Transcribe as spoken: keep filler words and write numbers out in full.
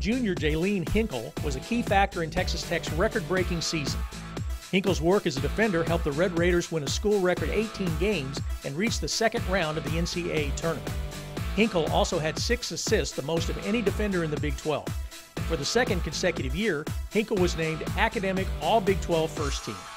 junior Jaelene Hinkle was a key factor in Texas Tech's record-breaking season. Hinkle's work as a defender helped the Red Raiders win a school record eighteen games and reach the second round of the N C double A tournament. Hinkle also had six assists, the most of any defender in the Big twelve. For the second consecutive year, Hinkle was named Academic All-Big twelve First Team.